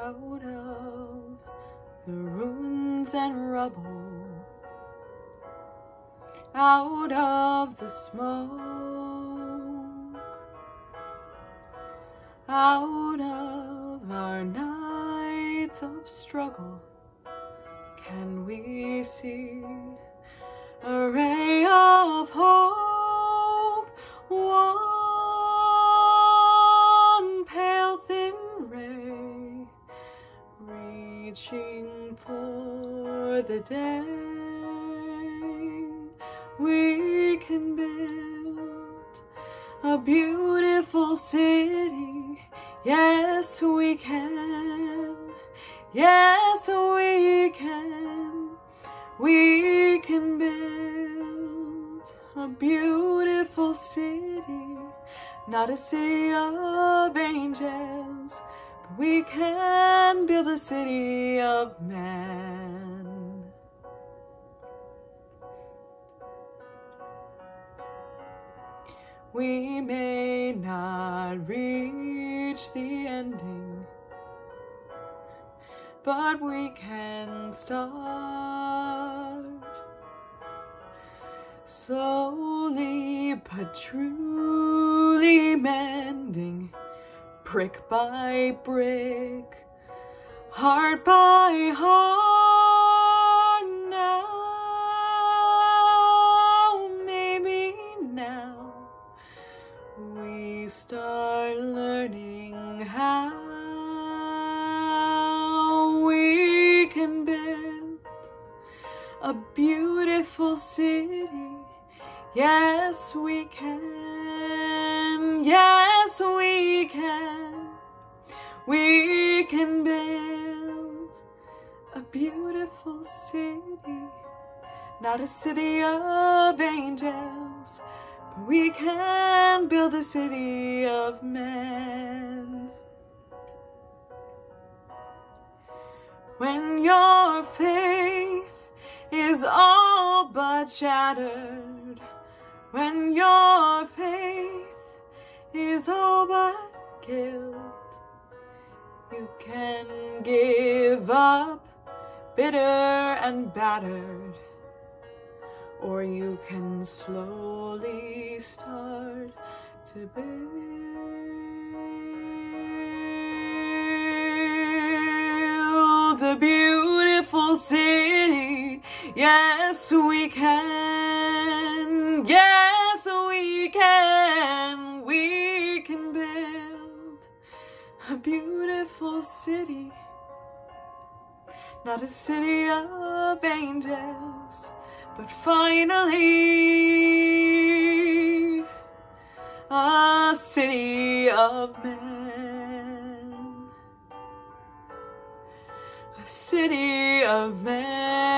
out of the ruins and rubble, out of the smoke, out of our nights of struggle, can we see a ray of hope? One pale thin ray, reaching for the day. We can build a beautiful city. Yes, we can. Yes, we can. We can build a beautiful city. Not a city of angels, but we can build a city of man. We may not reach the ending, but we can start. Slowly but truly mending, brick by brick, heart by heart. Now, maybe now, we start learning how we can build a beautiful city. Yes, we can. Yes, we can. We can build a beautiful city. Not a city of angels, but we can build a city of men. When your faith is all but shattered, when your faith is all but killed, you can give up bitter and battered, or you can slowly start to build a beautiful city. Yes, we can. Yes, we can. We can build a beautiful city. Not a city of angels, but finally a city of men. A city of men.